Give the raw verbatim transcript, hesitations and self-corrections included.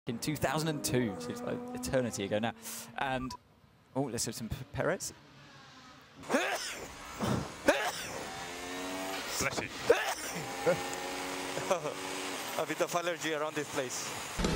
in two thousand two, so it's like eternity ago now. And oh, let's have some Perez. Bless you. A bit of allergy around this place.